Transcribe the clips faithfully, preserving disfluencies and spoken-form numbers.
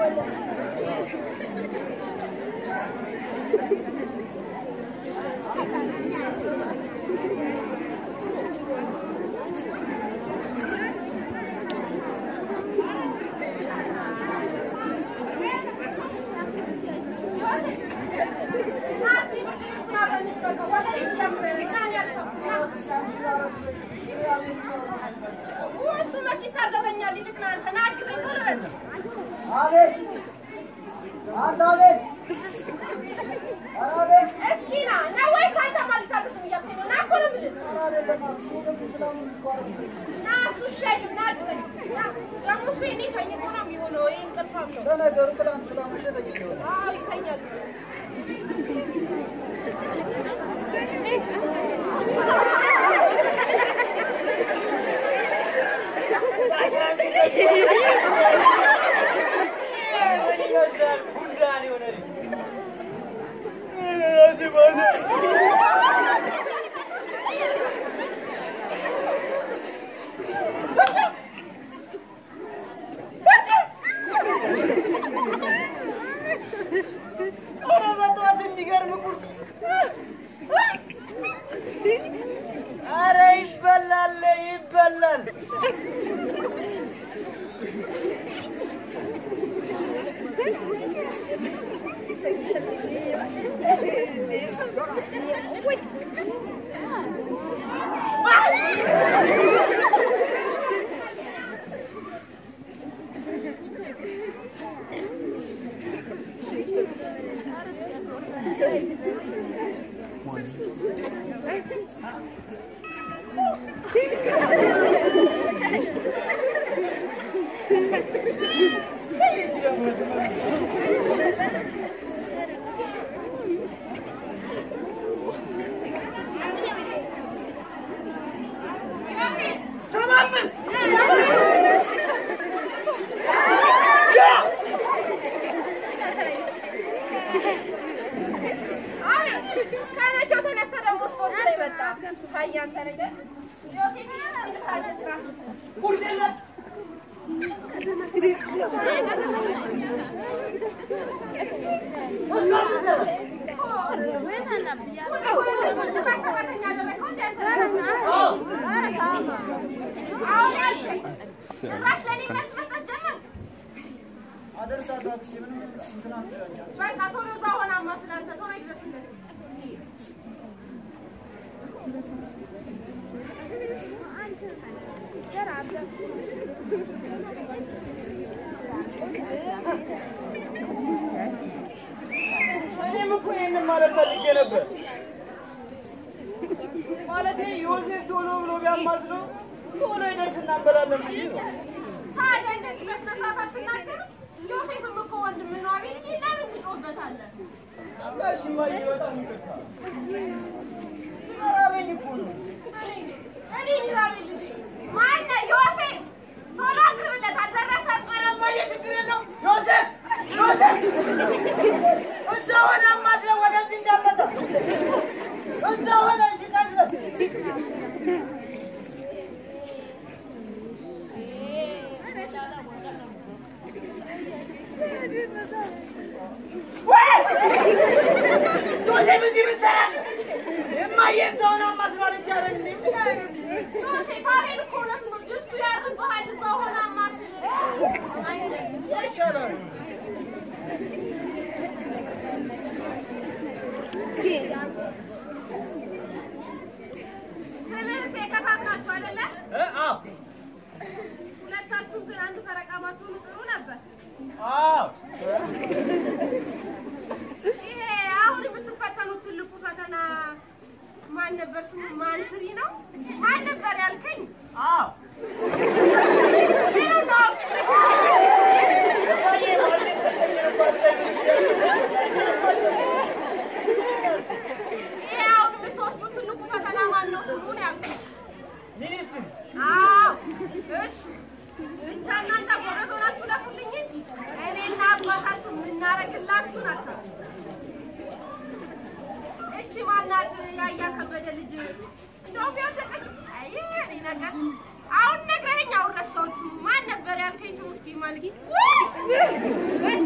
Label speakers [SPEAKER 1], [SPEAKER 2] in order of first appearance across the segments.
[SPEAKER 1] አሁን ነግረኸኝ አውረሳውት ማን ነበር ያልከኝ? ስሙስቲ ማልጊ ወይ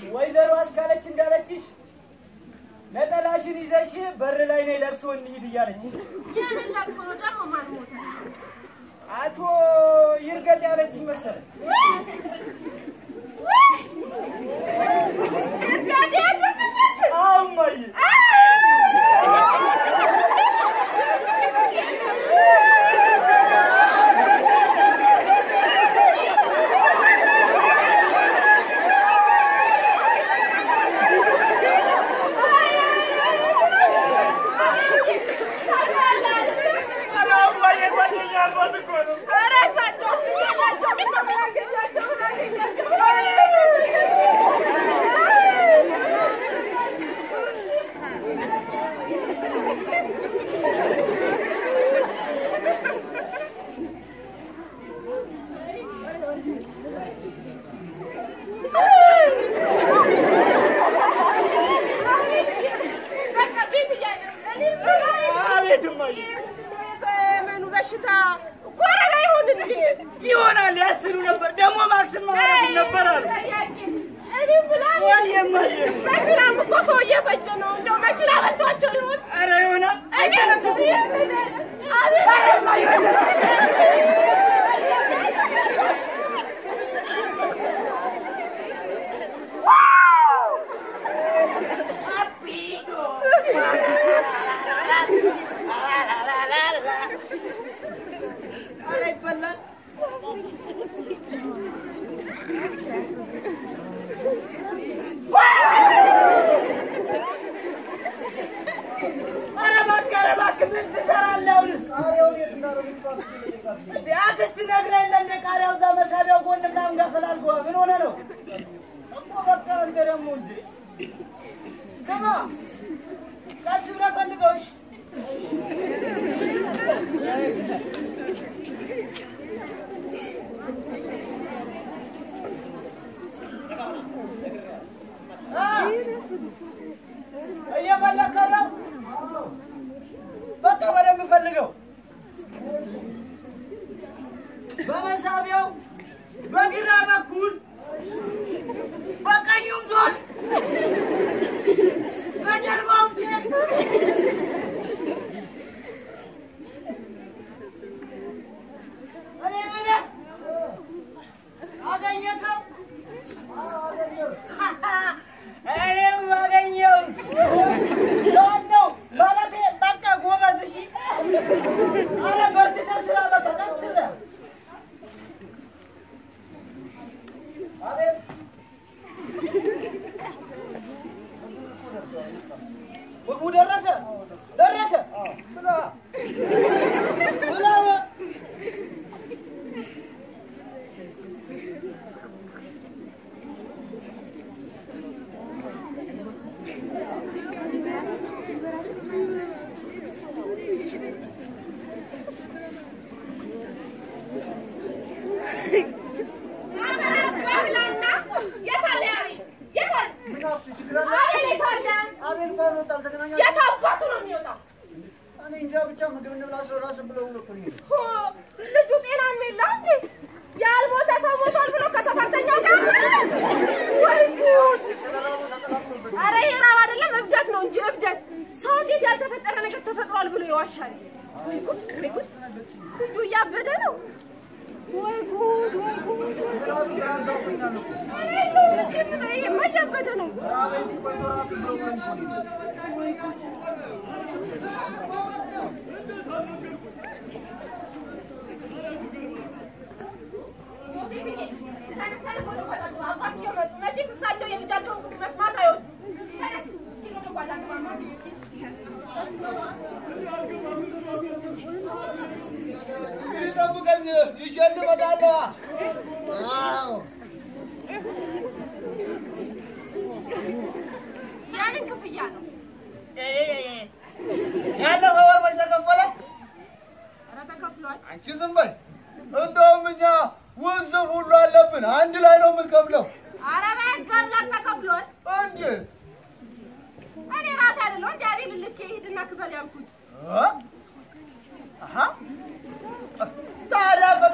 [SPEAKER 1] ወይዘሮ አስካለች እንዳለችሽ ነጠላሽን ይዘሽ በር ላይ ነው ለቅሶ እንሂድ እያለች
[SPEAKER 2] የምን ለቅሶ ነው ደግሞ ማን ሞተ
[SPEAKER 1] አቶ ይርገጥ ያለችኝ መሰለኝ
[SPEAKER 2] ይርገጥ ያለችኝ
[SPEAKER 1] አማይ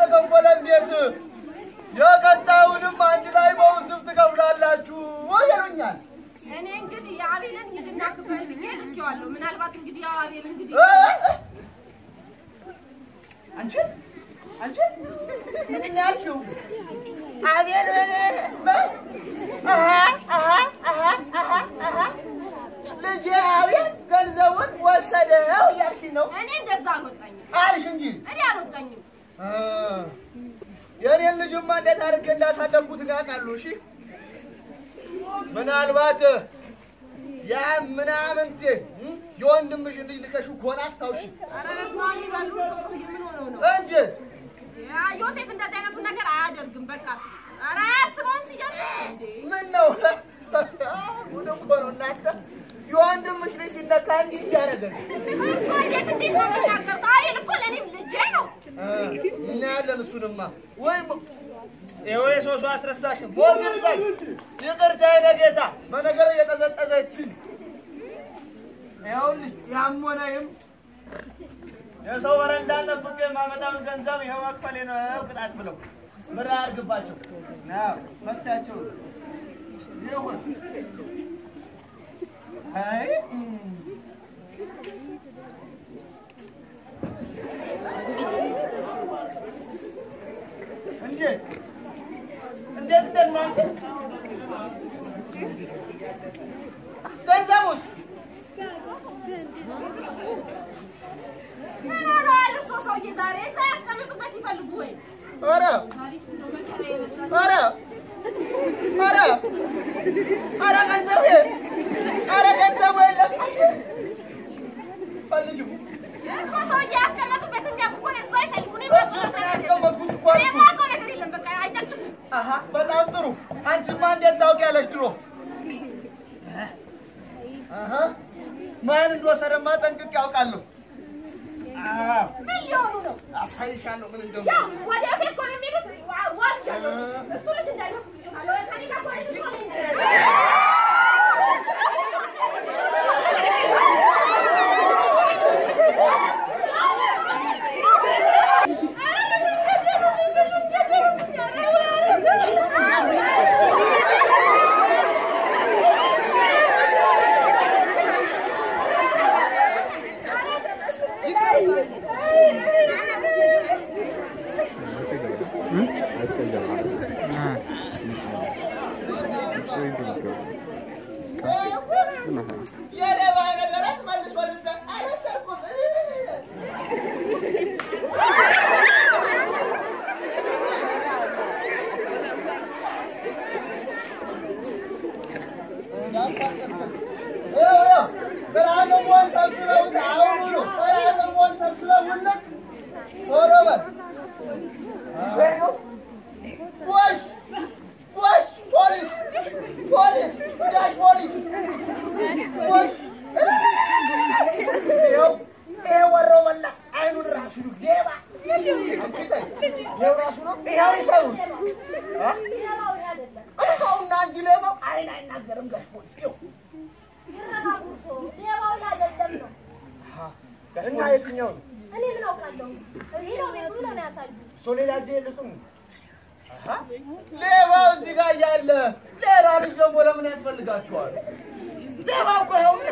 [SPEAKER 1] የቀጣዩንም አንድ ላይ በውስጥ ትከፍላላችሁ ወይ
[SPEAKER 2] አቤልን ሂድና ክፈል ብዬ ልኬዋለሁ። ምናልባት እንግዲህ ያው አቤል እንግዲህ
[SPEAKER 1] አንቺ አንቺ ምን ያልሽው? አቤል አሃ አሃ አሃ አሃ አሃ ልጄ አቤል ገንዘቡን ወሰደው እያልሽ ነው?
[SPEAKER 2] እኔ እንደዛ አልወጣኝም
[SPEAKER 1] አልሽ እንጂ
[SPEAKER 2] እኔ አልወጣኝም።
[SPEAKER 1] የኔን ልጅማ እንዴት አድርጌ እንዳሳደግኩት አውቃለሁ። እሺ ምናልባት ያ ምናምንቴ የወንድምሽን ልጅ ልከሽው ከሆነ አስታውሺ።
[SPEAKER 2] ኧረ በስመ አብ ይባሉ ሰው ምን ሆነው ነው?
[SPEAKER 1] እንዴት
[SPEAKER 2] ያ ዮሴፍ እንደዚህ አይነቱ ነገር አያደርግም። በቃ ኧረ አያስበውም ሲጀምር እንዴ
[SPEAKER 1] ምን ነው ወደ ቆሮ እናንተ የወንድምሽ ልጅ ሲነካ እንዲህ እያደረገች
[SPEAKER 2] እሱ እንዴት እንዴት ነው የሚናገረው? አቤል እኮ ለእኔም ልጄ ነው።
[SPEAKER 1] እኛ ያለን እሱንማ ወይ ይኸው የሶስቱ አስረሳሽን ሞት ይርሳሽ። ይቅርታ የኔ ጌታ በነገር እየጠዘጠዘችኝ ይኸውልሽ ያም ሆነ ይህም የሰው በረንዳ ጠብቄ የማመጣውን ገንዘብ ይኸው መክፈሌ ነው ቅጣት ብለው ምራ አድርግባቸው መፍታቸው ይሁን። አይ እንዴት እንዴት እንደናንተ ገንዘቡስ
[SPEAKER 2] ምን ሆነው አልርሶ ሰውዬ ዛሬ እዛ ያስቀምጡበት ይፈልጉ ወይ?
[SPEAKER 1] ኧረ ኧረ ኧረ ኧረ ገንዘቡ ኧረ ገንዘቡ የለም ፈልጊው።
[SPEAKER 2] እርሶ ሰውዬ ያስቀመጡበት እንዲያውቁ እኮ ነው እዛ ይፈልጉ ነው
[SPEAKER 1] ያስቀመጥኩት እኮ
[SPEAKER 2] እኔ የማውቀው ነገር የለም። በቃ አይጠቅም።
[SPEAKER 1] አሃ በጣም ጥሩ። አንቺማ እንዴት ታውቂያለሽ ድሮ? አሃ ማን እንደወሰደማ ጠንቅቄ አውቃለሁ።
[SPEAKER 2] ምን ሊሆኑ ነው?
[SPEAKER 1] አሳይሻለሁ ምን እንደሆነ።
[SPEAKER 2] ያው ወዲያ እኮ ነው የሚሉት ዋው እሱ ልጅ እንዳይሆን አለው ታሪካ ቆይቶ ሌባው እዚህ ጋር እያለ ሌላ ልጅ ደግሞ ለምን ያስፈልጋችኋል? ሌባው እኮ ይኸውና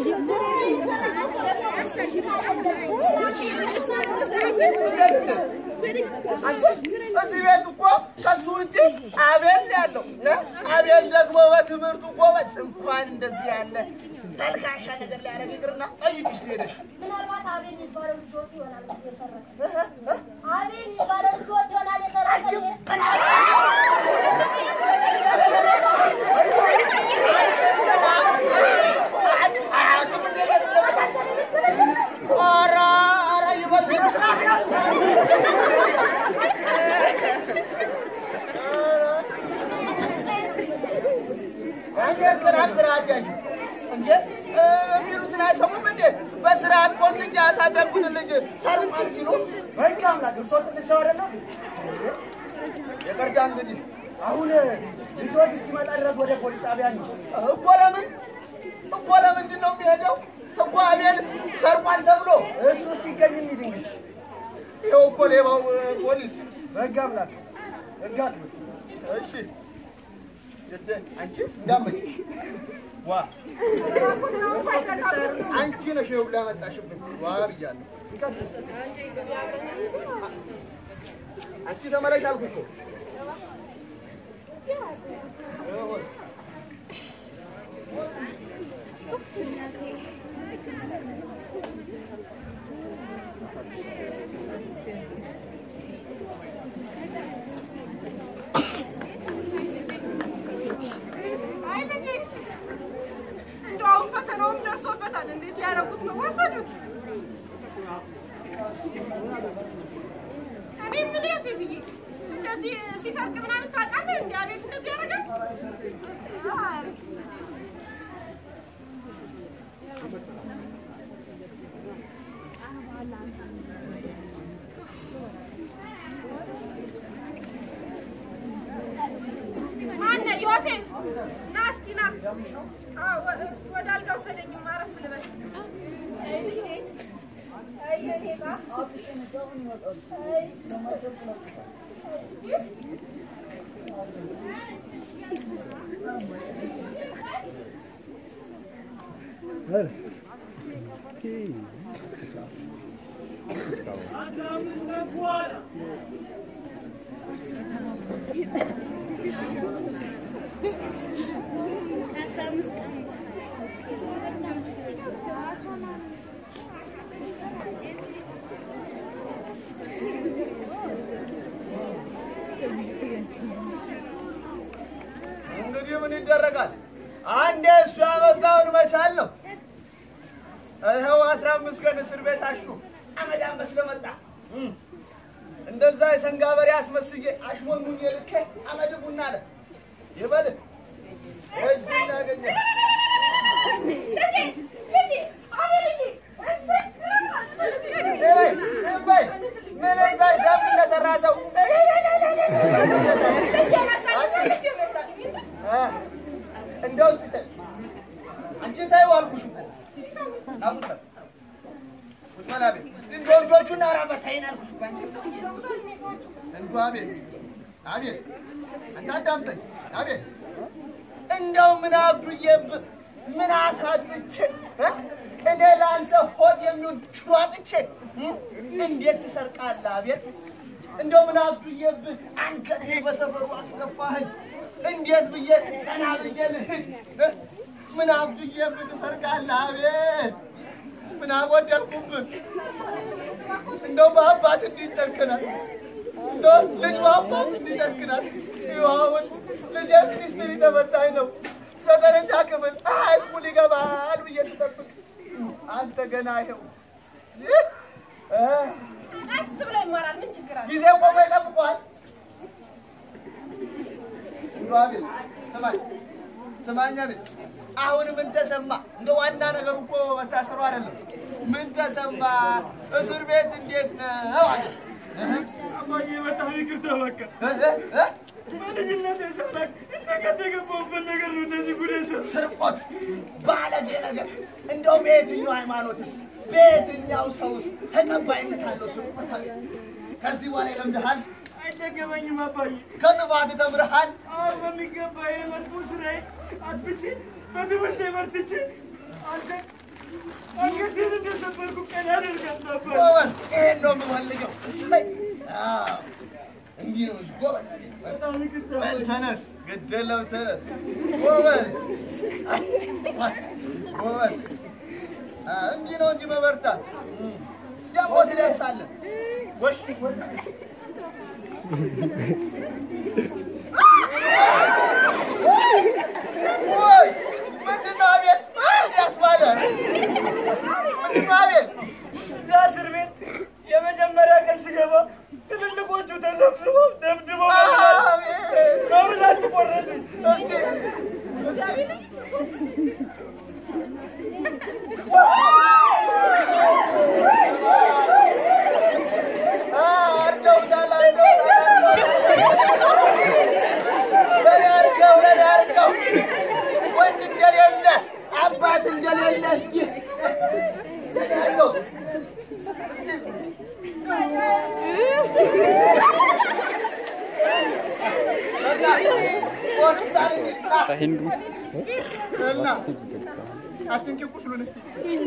[SPEAKER 2] እዚህ ቤት እኮ ከሱ ውጭ አቤል ያለው አቤል ደግሞ በትምህርቱ ጎበዝ እንኳን እንደዚህ ያለ ተልካሻ ነገር ሊያደርግ ይቅርና ጠይቅሽ ሄደሽ
[SPEAKER 3] ምናልባት አቤል የሚባለው ልጆት ይሆናል የሰረቀ አቤል የሚባለው ልጆት ይሆናል የሰረቀ
[SPEAKER 1] ኧረ ኧረ ይበል አንተ ስርዓት ያዥ እንዴ የሚሉትን አይሰሙም እንዴ? በስርዓት ቆንጥኛ ያሳደግኩትን ልጅ ሰርቋል ሲሉ በቃ አምላክ እርሶ ትልቅ ሰው አይደለም። ይቅርታ እንግዲህ አሁን ልጆች እስኪመጣ ድረስ ወደ ፖሊስ ጣቢያ ነው እኮ። ለምን እኮ ለምንድን ነው የሚሄደው እኮ? አቤል ሰርቋል ተብሎ እሱ እስኪገኝ እንሂድ እንግዲህ። ይኸው እኮ ሌባው ፖሊስ በቃ አምላክ በቃ እሺ
[SPEAKER 2] አንቺ እንዳመጭ ዋ አንቺ ነሽ ሁሉ ያመጣሽብኝ ዋ ብያለሁ አንቺ ተመለሽ አልኩሽ እኮ እንግዲህ ምን ይደረጋል አንዴ እሱ ያመጣውን መቻል ነው ይኸው አስራ አምስት ቀን እስር ቤት አሹ አመዳም በስለመጣ እንደዛ የሰንጋ በሬ አስመስዬ አሽሞንሙኝ ልኬ አመድ ቡና አለ ይበል እጅ እናገኘ ለጄ ለጄ አበልኝ እሰይ እሰይ ምን እዛ ጃም ለሰራ ሰው እንደው ስትል አንቺ ታይው አልኩሽ እኮ አቡታ ወላቤ እንደውጆቹና አራበታይን አልኩሽ እኮ አንቺ እንደው አቤት አቤት አንተ አዳምጠኝ አቤት እንደው ምን አብዱዬብ ምን አሳጥቼ እኔ ላንተ ሆድ የሚሆን ሽዋጥቼ እንዴት ትሰርቃለህ አቤት እንደው ምን አብዱዬብ አንገቴ በሰፈሩ አስከፋኸኝ እንዴት ብዬ ቀና ብዬ ልሂድ ምን አብዱዬብ ትሰርቃለህ አቤት ምን አጎደልኩብህ እንደው በአባት እንዲጨክናል እንደው ልጅ በአባት እንዲጨክናል ይኸውልህ ልጄ ሚኒስትሪ ተፈታኝ ነው ዘጠነኛ ክፍል ሃይስኩል ይገባል ብዬ ስጠብቅ አንተ ገና ይኸው ቀስ ብለህ ይማራል ምን ችግር አለ ጊዜ ቆሞ ይጠብቀዋል እንደው ስማኝ ስማኝ አቤት አሁን ምን ተሰማ እንደ ዋና ነገር እኮ መታሰሩ አይደለም ምን ተሰማ እስር ቤት እንዴት ነው አይደል አባዬ በጣም ይቅርታ በቃ እ ማንነት ሰላክ እንደገደገው በነገር ነው እንደዚህ ጉዴስ ስርቆት ባለጌ ነገር እንደው በየትኛው ሃይማኖትስ በየትኛው ሰውስ ተቀባይነት አለው ስርቆት ከዚህ በኋላ ለምደሃል አይደገመኝም አባዬ ከጥፋት ተምረሃል አሁን በሚገባ የመጥፎ ስራዬ አጥብቼ በትምህርቴ በርትቼ አንተ አንገቴን እንደሰበርኩ ቀን ያደርጋል ነበር ጎበዝ ይሄን ነው የምፈልገው እሰይ አዎ እንዲህ ነው ጎበዝ ተነስ ገደለው ተነስ ጎበዝ ጎበዝ እንዲህ ነው እንጂ መበርታት ደግሞ ትደርሳለህ ወሽ ወይ ምንድነው አቤት ያስባለ ምንድነው አቤት እዛ እስር ቤት የመጀመሪያ ቀን ስገባ ትልልቆቹ ተሰብስበው ደብድበው ከብላችሁ ቆረጡኝ እስኪ አርደውታል አርደውታል ወንድ እንደሌለ አባት እንደሌለ ያለው ሆስፒታል
[SPEAKER 4] hindu
[SPEAKER 2] እና አትንኪ ቁስሉን እስቲ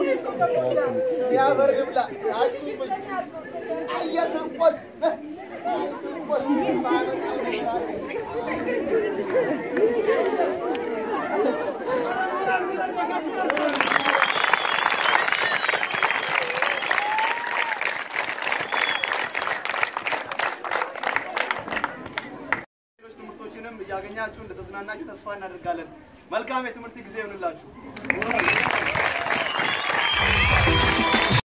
[SPEAKER 2] ያበር ይብላ አትንኪ አያስርቆት አያስርቆት ባመጣ ያገኛችሁ እንደተዝናናችሁ ተስፋ እናደርጋለን መልካም የትምህርት ጊዜ ይሁንላችሁ